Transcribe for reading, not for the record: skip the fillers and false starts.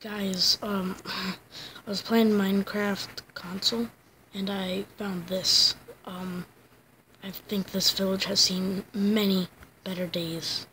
Guys, I was playing Minecraft console, and I found this. I think this village has seen many better days.